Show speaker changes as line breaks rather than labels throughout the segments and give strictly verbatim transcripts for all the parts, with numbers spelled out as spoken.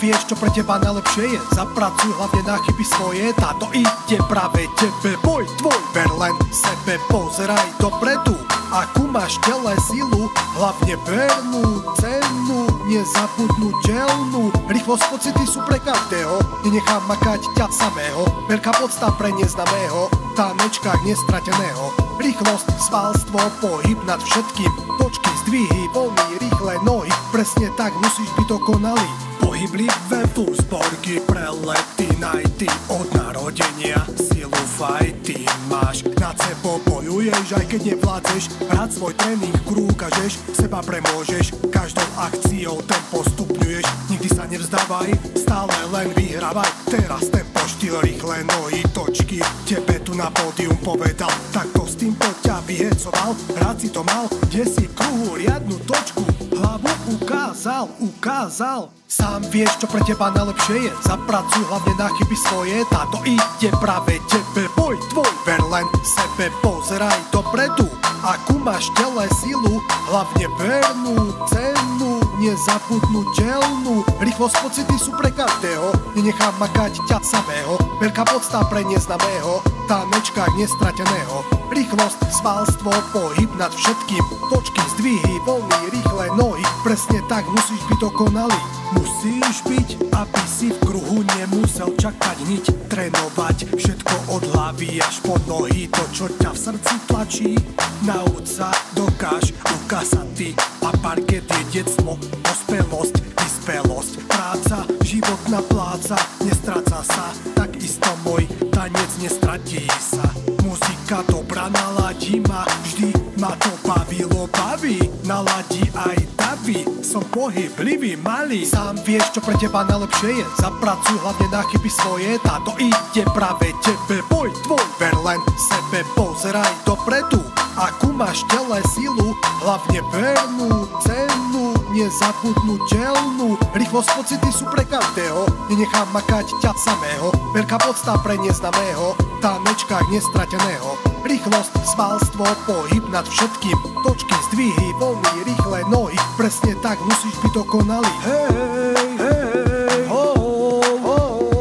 vieš, čo pre teba najlepšie je. Zapracuj hlavne na chyby svoje, táto ide práve tebe. Boj tvoj, ver len sebe, pozeraj dopredu. Akú máš tele silu, hlavne vernú cenu, nezabudnutelnú. Rýchlosť pocity sú pre každého, nenechám makať ťa samého. Veľká podsta pre neznámeho, v tanečkách nestrateného. Rýchlosť, svalstvo, pohyb nad všetkým, točky, zdvihy, voľny, rýchle nohy, presne tak musíš byť dokonalý. Pohyblivé fúzborky, prelety, najty od narodenia, silu fajty máš, nad sebou bojuješ, aj keď nevládzeš, rád svoj tréning kruh ukážeš, seba premôžeš, každou akciou tempo stupňuješ, nikdy sa nevzdávaj, stále len vyhrávaj, teraz tempo, štýl, rýchle nohy, točky, tebe tu na pódium povedal, takto s týmto ťa vyhecoval, rád si to mal, kde si kruhu, riadnu točku, hlavu ukázal, ukázal. Sám vieš, čo pre teba najlepšie je. Zapracuj hlavne na chyby svoje, táto ide práve tebe. Boj tvoj, ver len sebe, pozeraj dopredu. Akú máš tele silu, hlavne vernú cenu, nezabudnutelnú. Rýchlosť pocity sú pre každého, nenechám makať ťa samého. Veľká podsta pre neznámeho, v tanečkách nestrateného. Rýchlosť, svalstvo, pohyb nad všetkým, točky, zdvihy, voľny, rýchle nohy, presne tak musíš byť dokonalý. Musíš byť, aby si v kruhu nemusel čakať niť, trénovať všetko od hlavy až po nohy, to čo ťa v srdci tlačí. Nauč sa, dokáž, ukáž sa ty, a parket je detstvo, dospelosť, vyspelosť, práca, životná pláca, nestráca sa, takisto môj tanec nestratí sa. Muzika dobrá naladí ma, vždy ma to bavilo, baví, naladí aj davy, som pohyblivý, malý. Sám vieš, čo pre teba najlepšie je. Zapracuj hlavne na chyby svoje, táto ide práve tebe. Boj tvoj, ver len sebe, pozeraj dopredu. Akú máš tele silu, hlavne vernú cenu, nezabudnutelnú. Rýchlosť pocity sú pre každého, nenechám makať ťa samého. Veľká podsta pre neznámeho, v tanečkách nestrateného. Rýchlosť, svalstvo, pohyb nad všetkým, točky, zdvihy, voľny, rýchle nohy, presne tak musíš byť dokonalý. Hej, hej, ho, ho,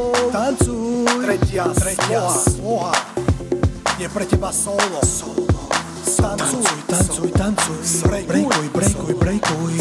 tancuj, tretia, tretia sloha, je pre teba solo, solo. Tancuj, tancuj, tancuj, brejkuj, brejkuj, brejkuj.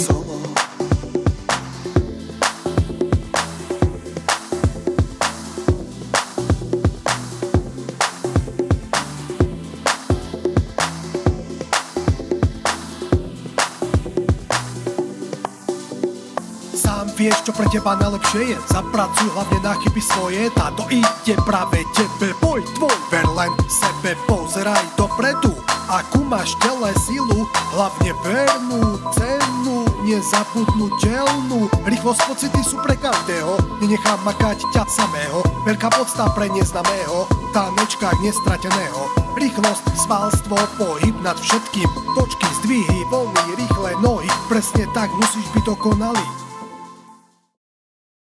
Sám vieš, čo pre teba najlepšie je. Zapracuj hlavne na chyby svoje, táto ide práve tebe. Boj tvoj, ver len sebe, pozeraj dopredu. Akú máš tele silu, hlavne vernú cenu, nezabudnutelnú. Rýchlosť pocity sú pre každého, nenechám makať ťa samého. Veľká podsta pre neznámeho, v tanečkách nestrateného. Rýchlosť, svalstvo, pohyb nad všetkým, točky, zdvihy, voľny, rýchle nohy, presne tak musíš byť dokonalý.